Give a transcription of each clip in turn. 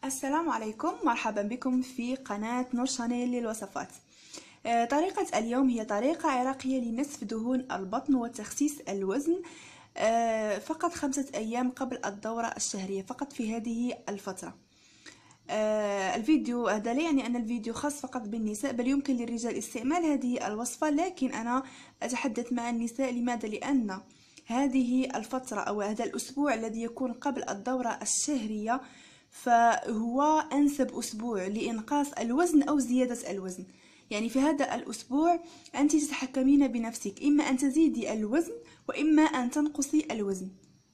السلام عليكم، مرحبا بكم في قناة نور شانيل للوصفات. طريقة اليوم هي طريقة عراقية لنسف دهون البطن وتخسيس الوزن فقط 5 أيام قبل الدورة الشهرية، فقط في هذه الفترة. الفيديو هذا لا يعني أن الفيديو خاص فقط بالنساء، بل يمكن للرجال استعمال هذه الوصفة، لكن أنا أتحدث مع النساء. لماذا؟ لأن هذه الفترة أو هذا الأسبوع الذي يكون قبل الدورة الشهرية فهو أنسب أسبوع لإنقاص الوزن أو زيادة الوزن. يعني في هذا الأسبوع أنت تتحكمين بنفسك، إما أن تزيدي الوزن وإما أن تنقصي الوزن،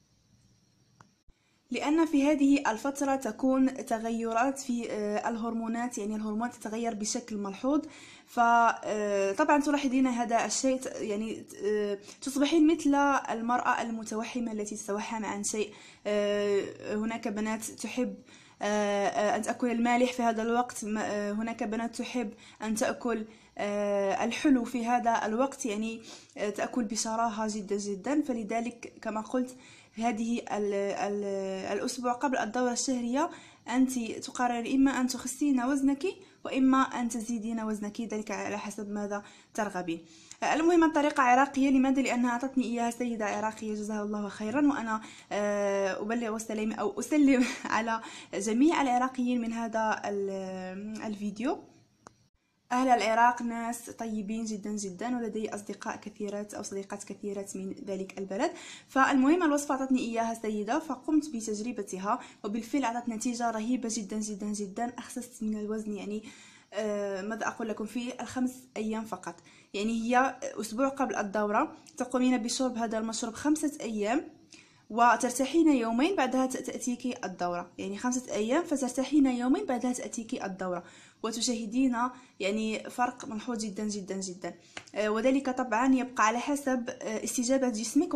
لأن في هذه الفترة تكون تغيرات في الهرمونات، يعني الهرمونات تتغير بشكل ملحوظ. فطبعا تلاحظين هذا الشيء، يعني تصبحين مثل المرأة المتوحمة التي تتوحم عن شيء. هناك بنات تحب أن تأكل المالح في هذا الوقت، هناك بنات تحب أن تأكل الحلو في هذا الوقت، يعني تأكل بشراهة جدا جدا. فلذلك كما قلت هذه الأسبوع قبل الدورة الشهرية أنت تقررين إما أن تخسين وزنك وإما أن تزيدين وزنك، ذلك على حسب ماذا ترغبين. المهم الطريقة عراقية. لماذا؟ لأنها أعطتني إياها سيدة عراقية جزاها الله خيرا، وأنا أبلغ السلام أو أسلم على جميع العراقيين من هذا الفيديو. أهل العراق ناس طيبين جدا جدا، ولدي أصدقاء كثيرات أو صديقات كثيرات من ذلك البلد. فالمهم الوصفة أعطتني إياها سيدة، فقمت بتجربتها وبالفعل أعطت نتيجة رهيبة جدا جدا جدا. أخسست من الوزن، يعني ماذا أقول لكم، في 5 أيام فقط. يعني هي أسبوع قبل الدورة تقومين بشرب هذا المشروب 5 أيام وترتاحين يومين، بعدها تأتيك الدورة. يعني 5 أيام فترتاحين يومين، بعدها تأتيك الدورة، وتشاهدين يعني فرق ملحوظ جدا جدا جدا. وذلك طبعا يبقى على حسب استجابة جسمك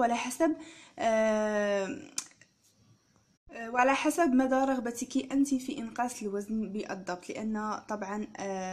وعلى حسب مدى رغبتك أنت في إنقاص الوزن بالضبط. لأن طبعا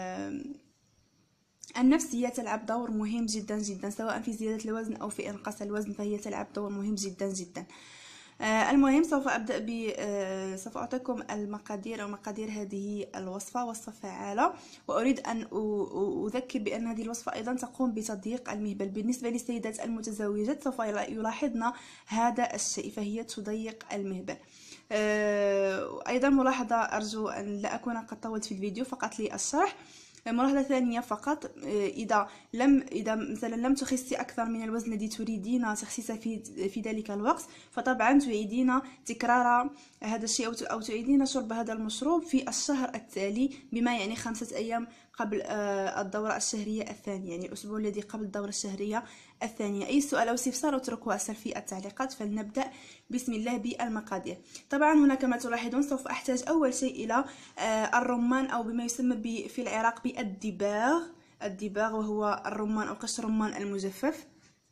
النفسية تلعب دور مهم جدا جدا، سواء في زيادة الوزن أو في إنقاص الوزن، فهي تلعب دور مهم جدا جدا. المهم سوف سوف أعطيكم المقادير أو مقادير هذه الوصفة، وصفة فعالة. وأريد أن أذكر بأن هذه الوصفة أيضا تقوم بتضييق المهبل. بالنسبة للسيدات المتزوجات سوف يلاحظن هذا الشيء، فهي تضيق المهبل. أيضا ملاحظة، أرجو أن لا أكون قد طولت في الفيديو، فقط للشرح. ملاحظة ثانية فقط، إذا مثلا لم تخسي أكثر من الوزن الذي تريدين تخسيسه في ذلك الوقت، فطبعا تعيدين تكرار هذا الشيء أو تعيدين شرب هذا المشروب في الشهر التالي، بما يعني 5 أيام قبل الدورة الشهرية الثانية، يعني الأسبوع الذي قبل الدورة الشهرية الثانية. أي سؤال أو استفسار اتركوه أسفل في التعليقات. فلنبدأ بسم الله بالمقادير. طبعا هنا كما تلاحظون سوف أحتاج أول شيء إلى الرمان، أو بما يسمى في العراق بالدباغ، وهو الرمان أو قشر الرمان المجفف.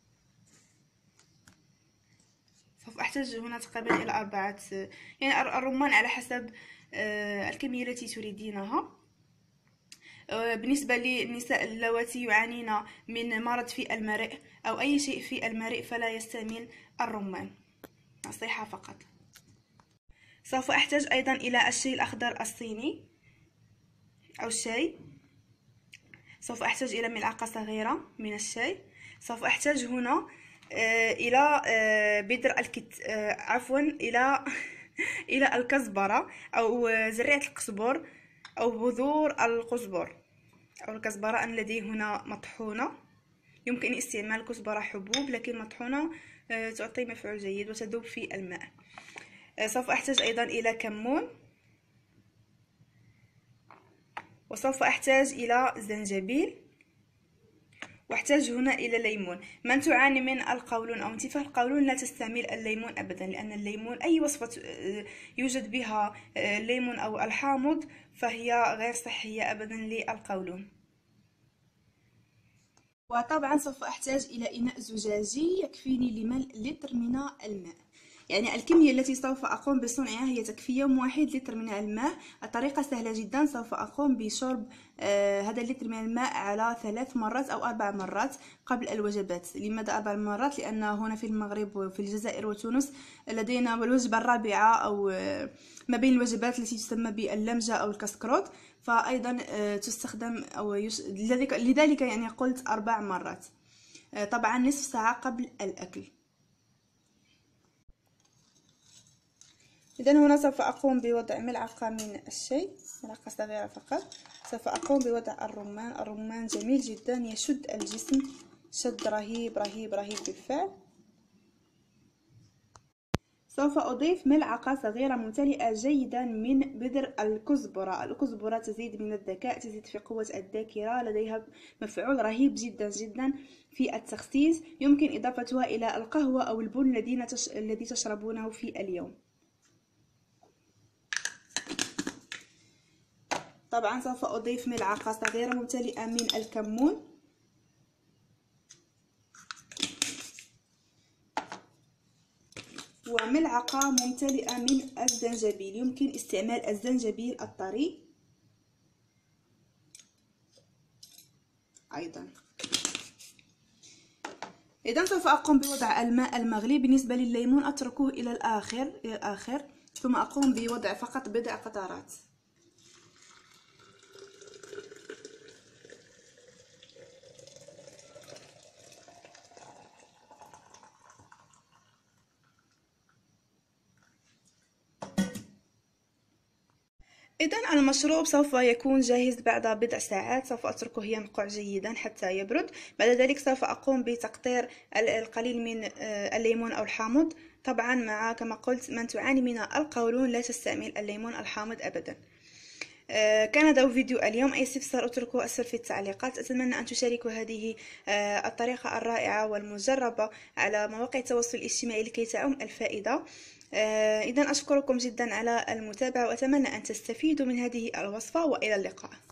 سوف أحتاج هنا تقريبا إلى 4، يعني الرمان على حسب الكمية التي تريدينها. بالنسبة للنساء اللواتي يعانين من مرض في المريء أو أي شيء في المريء فلا يستعمل الرمان، نصيحة فقط. سوف أحتاج أيضا إلى الشاي الأخضر الصيني أو الشاي. سوف أحتاج إلى ملعقة صغيرة من الشاي. سوف أحتاج هنا إلى إلى الكزبرة أو زريعة القزبر أو بذور القزبر أو الكزبرة الذي هنا مطحونة. يمكن استعمال كزبرة حبوب، لكن مطحونة تعطي مفعول جيد وتذوب في الماء. سوف أحتاج أيضا إلى كمون، وسوف أحتاج إلى زنجبيل، واحتاج هنا إلى ليمون. من تعاني من القولون أو انتفاخ القولون لا تستعمل الليمون أبدا، لأن الليمون أي وصفة يوجد بها الليمون أو الحامض فهي غير صحية أبدا للقولون. وطبعا سوف أحتاج إلى إناء زجاجي يكفيني لملء لتر من الماء. يعني الكمية التي سوف أقوم بصنعها هي تكفي يوم واحد لتر من الماء. الطريقة سهلة جدا، سوف أقوم بشرب هذا اللتر من الماء على 3 مرات أو 4 مرات قبل الوجبات. لماذا 4 مرات؟ لأن هنا في المغرب وفي الجزائر وتونس لدينا الوجبة الرابعة أو ما بين الوجبات التي تسمى باللمجة أو الكسكروت، فأيضا تستخدم أو لذلك يعني قلت 4 مرات، طبعا نصف ساعة قبل الأكل. إذن هنا سوف أقوم بوضع ملعقة من الشاي، ملعقة صغيرة فقط. سوف أقوم بوضع الرمان جميل جدا، يشد الجسم شد رهيب رهيب رهيب بالفعل. سوف أضيف ملعقة صغيرة ممتلئة جيدا من بذر الكزبرة. الكزبرة تزيد من الذكاء، تزيد في قوة الذاكرة، لديها مفعول رهيب جدا جدا في التخسيس. يمكن إضافتها إلى القهوة أو البن الذي تشربونه في اليوم. طبعا سوف أضيف ملعقة صغيرة ممتلئة من الكمون، وملعقة ممتلئة من الزنجبيل. يمكن استعمال الزنجبيل الطري أيضا. إذا سوف أقوم بوضع الماء المغلي. بالنسبة للليمون أتركه إلى الآخر ثم أقوم بوضع فقط بضع قطرات. إذن المشروب سوف يكون جاهز بعد بضع ساعات. سوف أتركه ينقع جيدا حتى يبرد. بعد ذلك سوف أقوم بتقطير القليل من الليمون أو الحامض. طبعا مع كما قلت من تعاني من القولون لا تستعمل الليمون الحامض أبدا. كان هذا فيديو اليوم. أي استفسار أتركه أسفل في التعليقات. أتمنى أن تشاركوا هذه الطريقة الرائعة والمجربة على مواقع التواصل الاجتماعي لكي تعم الفائدة. إذن أشكركم جدا على المتابعة، وأتمنى أن تستفيدوا من هذه الوصفة، وإلى اللقاء.